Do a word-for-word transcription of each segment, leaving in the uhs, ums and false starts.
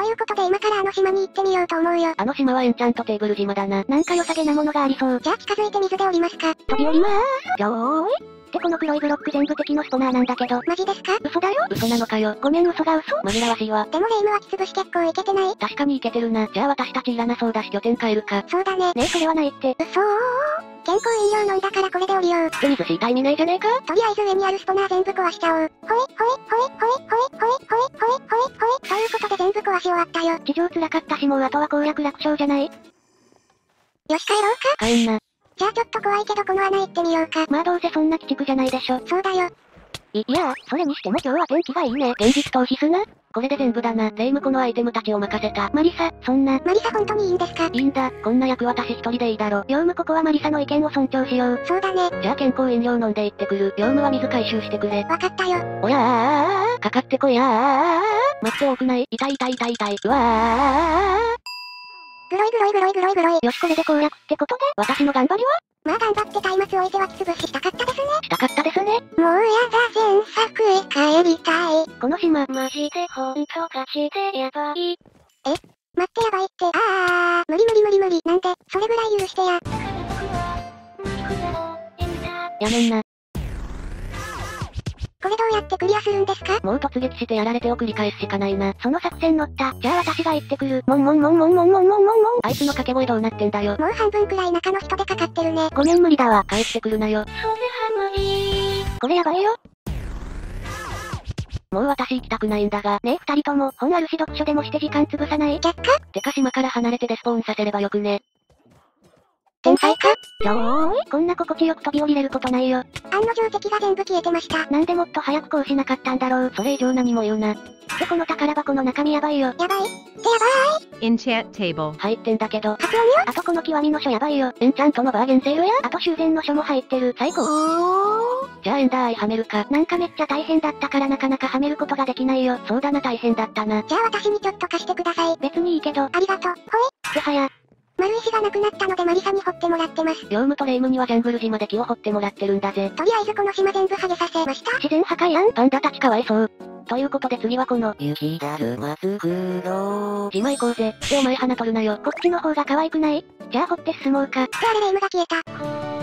ということで今からあの島に行ってみようと思うよ。 あの島はエンチャントテーブル島だな。なんか良さげなものがありそう。 じゃあ近づいて水で降りますか。 飛び降りまーす。じゃおーい。ってこの黒いブロック全部敵のスポナーなんだけど。 マジですか？ 嘘だよ。嘘なのかよ。ごめん嘘が嘘。紛らわしいわ。 でもレイムはきつぶし結構イケてない？ 確かにイケてるな。じゃあ私たちいらなそうだし拠点変えるか。 そうだね。 ねえそれはないって。 嘘ー。健康飲料飲んだからこれで降りよう。 って水しいた意味ないじゃねえか。 とりあえず上にあるスポナー全部壊しちゃおう。ほいほいほいほいほいほいほいほいほいほいほい。ということで全部壊し終わったよ。 地上辛かったしもうあとは攻略楽勝じゃない？よし帰ろうか。 帰んな。 じゃあちょっと怖いけどこの穴行ってみようか。 まあどうせそんな鬼畜じゃないでしょ。 そうだよ。 い、いやー、それにしても今日は天気がいいね。現実逃避すな。これで全部だな。レイムこのアイテムたちを任せた。マリサ、そんな。 マリサ本当にいいんですか？ いいんだ。こんな役私一人でいいだろ。ヨウムここはマリサの意見を尊重しよう。 そうだね。 じゃあ健康飲料飲んで行ってくる。ヨウムは水回収してくれ。 わかったよ。 おやー、かかってこいやー。待って多くない？痛い痛い痛い痛い。うわー。 グロいグロいグロいグロいグロい。 よしこれで攻略ってことで、私の頑張りは？ まあ頑張って松明置いてはきつぶししたかったですね。 したかったですね。 もうやだ前作へ帰りたい。 この島マジでほんとガチでやばい。 え？待ってやばいって。あー、無理無理無理無理。なんで、それぐらい許してや。 やめんな。 これどうやってクリアするんですか？ もう突撃してやられてを繰り返すしかないな。その作戦乗った。じゃあ私が行ってくる。もんもんもんもんもんもんもんもんもん。あいつの掛け声どうなってんだよ。 もう半分くらい中の人でかかってるね。 ごめん無理だわ。帰ってくるなよ。それは無理。これやばいよ。もう私行きたくないんだが。ねえ二人とも、本あるし読書でもして時間潰さない？ 却下？ てか島から離れてデスポーンさせればよくね。 天才か？ じゃおーい、こんな心地よく飛び降りれることないよ。 案の定敵が全部消えてました。 なんでもっと早くこうしなかったんだろう。それ以上何も言うな。でこの宝箱の中身やばいよ。 やばいってやばい Enchant table 入ってんだけど。 発音よ。 あとこの極みの書やばいよ。エンチャントのバーゲンセールや。あと修繕の書も入ってる。最高。じゃあエンダーアイはめるか。なんかめっちゃ大変だったからなかなかはめることができないよ。そうだな大変だったな。 じゃあ私にちょっと貸してください。 別にいいけど。 ありがとう。ほい。 ってはや。 丸石がなくなったのでマリサに掘ってもらってます。 ヨウムとレイムにはジャングル島で木を掘ってもらってるんだぜ。 とりあえずこの島全部ハゲさせました。 自然破壊やん。パンダたちかわいそう。ということで次はこの、雪だるまつくろう。島行こうぜ。ってお前花取るなよ。こっちの方が可愛くない？じゃあ掘って進もうか。 ってあれレイムが消えた。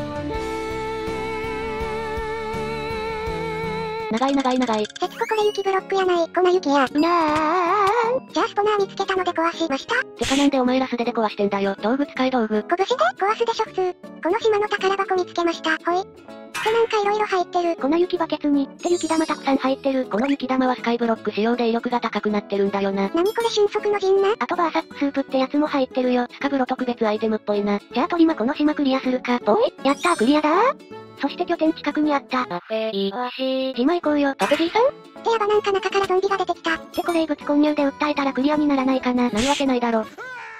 長い長い長い。 節子これ雪ブロックやない。粉雪や。 うなーん。 じゃあスポナー見つけたので壊しました。 てかなんでお前ら素手で壊してんだよ。道具使い道具。 拳で壊すでしょ普通。この島の宝箱見つけました。ほい。ってなんか色々入ってる。 粉雪バケツに、って雪玉たくさん入ってる。この雪玉はスカイブロック仕様で威力が高くなってるんだよな。 なにこれ俊足の陣な。 あとバーサックスープってやつも入ってるよ。スカブロ特別アイテムっぽいな。じゃあトリマこの島クリアするか。おい、やったークリアだー。そして拠点近くにあった。パフェイワシ島行こうよ。パペジーさんってやばなんか中からゾンビが出てきた。 ってこれ異物混入で訴えたらクリアにならないかな。なるわけないだろ。 よ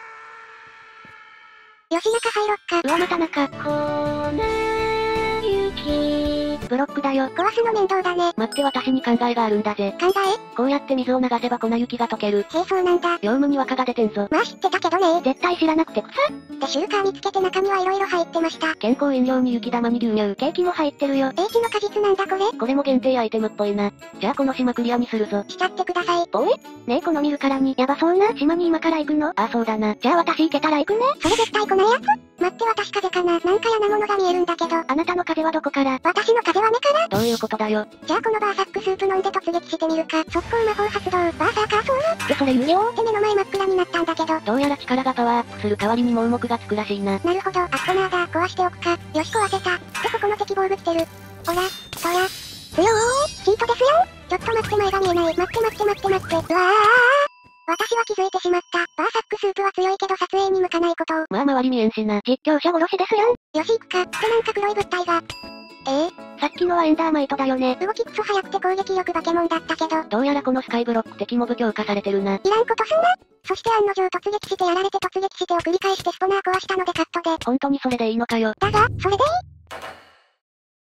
し中入ろっか。 うわまた中。粉雪。ブロックだよ。 壊すの面倒だね。 待って私に考えがあるんだぜ。 考え？ こうやって水を流せば粉雪が溶ける。 へえそうなんだ。 ヨウムに輪っかが出てんぞ。 まあ知ってたけどね。 絶対知らなくて草。 でシュルカー見つけて中身は色々入ってました。 健康飲料に雪玉に牛乳。ケーキも入ってるよ。 英知の果実なんだこれ。 これも限定アイテムっぽいな。じゃあこの島クリアにするぞ。 しちゃってください。 おいねえこの見るからにやばそうな島に今から行くの？あそうだな。じゃあ私行けたら行くね。 それ絶対来ないやつ？待って私風かな。なんか嫌なものが見えるんだけど。 あなたの風はどこから？ 私の風は目から？ どういうことだよ。 じゃあこのバーサックスープ飲んで突撃してみるか。速攻魔法発動。バーサーカーソウル。 ってそれ言うよ。 って目の前真っ暗になったんだけど。 どうやら力がパワーアップする代わりに盲目がつくらしいな。 なるほど。アストナーだ。壊しておくか。よし壊せた。ってここの敵ボール来てる。ほら、そら。強ーい。チートですよん。ちょっと待って前が見えない。待って待って待って待って。うわー。私は気づいてしまった。バーサックスープは強いけど撮影に向かないことを。 まあ周り見えんしな。実況者殺しですやん。 よし行くか。ってなんか黒い物体が。ええー、さっきのはエンダーマイトだよね。 動きクソ速くて攻撃力バケモンだったけど。 どうやらこのスカイブロック敵モブ強化されてるな。 いらんことすんな。そして案の定突撃してやられて突撃してを繰り返してスポナー壊したのでカットで。 本当にそれでいいのかよ。 だが、それでいい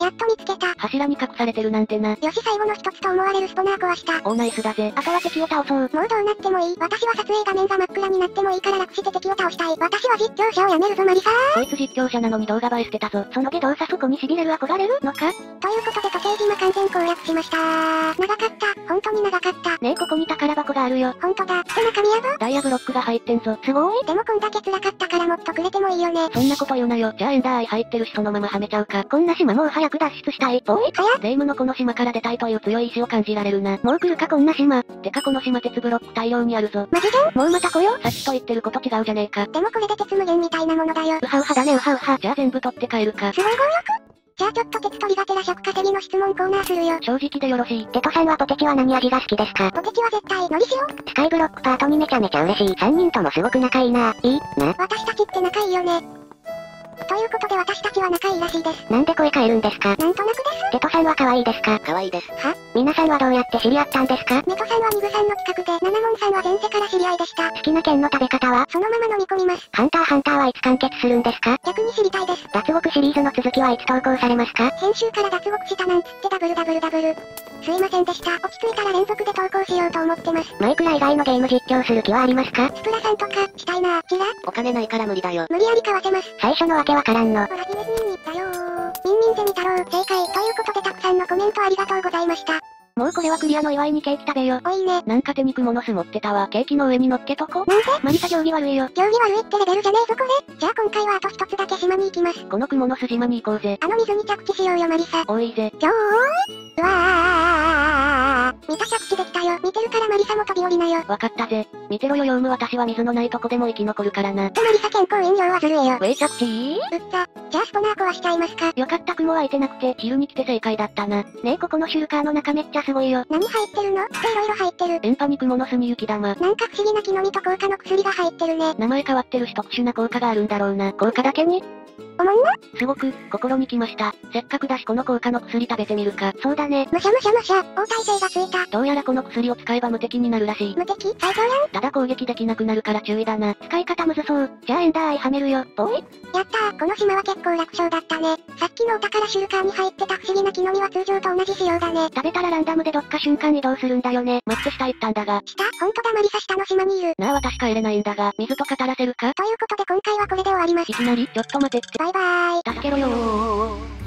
やっと見つけた。 柱に隠されてるなんてな。 よし最後の一つと思われるスポナー壊した。 おーナイスだぜ。あとは敵を倒そう。 もうどうなってもいい。私は撮影画面が真っ暗になってもいいから楽して敵を倒したい。私は実況者をやめるぞマリサー。 こいつ実況者なのに動画映えしてたぞ。その下動作そこに痺れる憧れるのかということで時計島完全攻略しましたー。長かった。本当に長かった。 ねえここに宝箱があるよ。 ほんとだ。って中身やば。 ダイヤブロックが入ってんぞ。すごい。 でもこんだけ辛かったからもっとくれてもいいよね。 そんなこと言うなよ。じゃあエンダーアイ入ってるしそのままはめちゃうか。こんな島もう早く脱出したい。おい早っ。 霊夢のこの島から出たいという強い意志を感じられるな。もう来るかこんな島。てかこの島鉄ブロック大量にあるぞ。 マジでもうまた来よ。さっきと言ってること違うじゃねえか。 でもこれで鉄無限みたいなものだよ。 うはうはだねうはうは。じゃあ全部取って帰るか。 すごい強力。じゃあちょっと鉄と苦手な食稼ぎの質問コーナーするよ。 正直でよろしい。 テトさんはポテチは何味が好きですか？ ポテチは絶対のり塩。 スカイブロックパートにめちゃめちゃ嬉しい。さんにんともすごく仲いいな。いいな。 私たちって仲いいよね。ということで私たちは仲いいらしいです。 なんで声変えるんですか？ なんとなくです。 テトさんは可愛いですか？ 可愛いです。 は？ 皆さんはどうやって知り合ったんですか？ ネトさんはミグさんの企画で、ナナモンさんは前世から知り合いでした。 好きな剣の食べ方は？ そのまま飲み込みます。 ハンターハンターはいつ完結するんですか？ 逆に知りたいです。 脱獄シリーズの続きはいつ投稿されますか？ 先週から脱獄したなんつってダブルダブルダブル。すいませんでした。落ち着いたら連続で投稿しようと思ってます。 マイクラ以外のゲーム実況する気はありますか？ スプラさんとか、したいなー。チラお金ないから無理だよ。 無理やり買わせます。 最初のわけわからんの。 ほらジネズミだよー。ミンミンゼミ太郎、正解。ということでたくさんのコメントありがとうございました。 もうこれはクリアの祝いにケーキ食べよ。 おいいね。 なんか手肉ものす持ってたわ。ケーキの上に乗っけとこ。 なんで？ マリサ行儀悪いよ。 行儀悪いってレベルじゃねえぞこれ。じゃあ今回はあと一つだけ島に行きます。 この雲の巣島に行こうぜ。 あの水に着地しようよマリサ。 おいぜ。 ぴょーうわー見た着地できたよ。見てるからマリサも飛び降りなよ。 わかったぜ。見てろよヨウム私は水のないとこでも生き残るからな。 とマリサ健康飲料はずるえよ。 ウェイ着地いいうっざ。じゃあスポナー壊しちゃいますか。 よかった雲はいてなくて昼に来て正解だったな。ねえここのシュルカーの中めっちゃすごいよ。 何入ってるのっていろいろ入ってる。 エンパに雲の巣に雪玉。 なんか不思議な木の実と効果の薬が入ってるね。 名前変わってるし特殊な効果があるんだろうな。効果だけにおもんなすごく、心に来ました。せっかくだしこの効果の薬食べてみるか。そうだね。 むしゃむしゃむしゃ、応対性がついた。 どうやらこの薬を使えば無敵になるらしい。 無敵最強やん。 ただ攻撃できなくなるから注意だな。使い方むずそう。じゃあエンダーアイはめるよ。ボーイやったー、この島は結構楽勝だったね。さっきのお宝シュルカーに入ってた不思議な木の実は通常と同じ仕様だね。 食べたらランダムでどっか瞬間移動するんだよね。待って下行ったんだが。 下ほんとだマリサ下の島にいる。 なあ私帰れないんだが、水と語らせるかということで今回はこれで終わります。 いきなり、ちょっと待てって。 バイバーイ。 助けろよー。